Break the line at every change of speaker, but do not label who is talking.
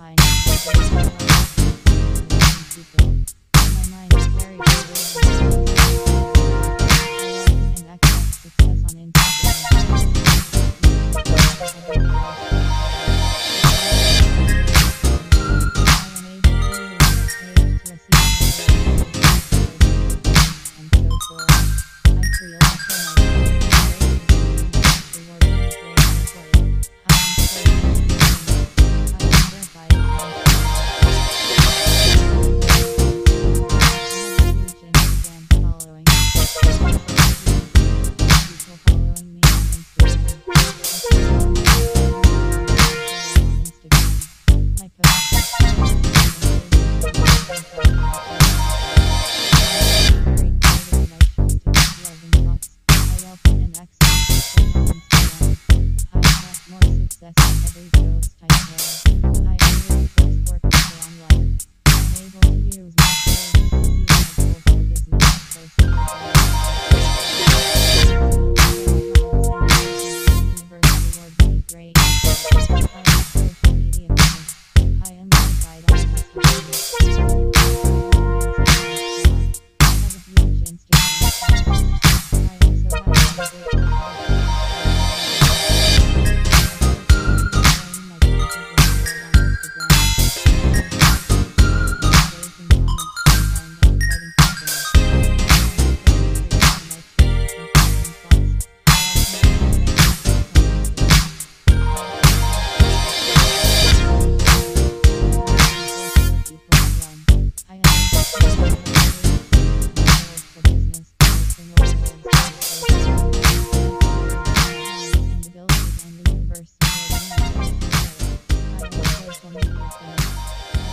Hi, my mind is very creative and excellent success on Instagram. Every post I share, I really post for people online. I'm able to use my skills to see my goals for business, personal university would be great. I am social media famous. I am verified on Instagram. I have a huge Instagram following. I am so happy and grateful. Social media